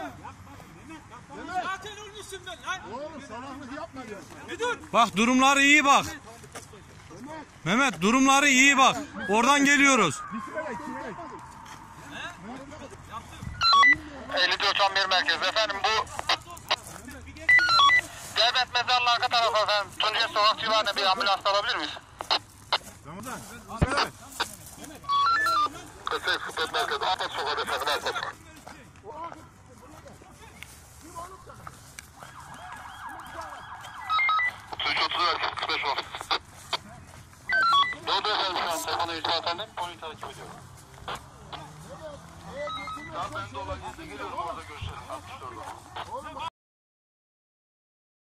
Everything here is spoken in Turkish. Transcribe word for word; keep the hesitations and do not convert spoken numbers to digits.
Zaten ölmüşsün ben lan. Oğlum salaklık yapma diyorsun. Bir dur. Bak durumları iyi bak. Mehmet durumları iyi bak. Oradan geliyoruz. elli dört on bir merkez efendim, bu Devlet Mezarlığı arka tarafı efendim. Tunceli Sokak civarında bir ambulans alabilir miyiz? Ramazan. Söyle. kırk sekiz kırk dört merkez. Apat Sokak efendim. Apat Sokak. otuz üç otuz merkez. kırk beş on. Doğru efendim, şu an telefonu irtibatındayım. Konuyu takip ediyorum. Ya ben de olan yerde geliyorum, orada görüşelim. altmış dört.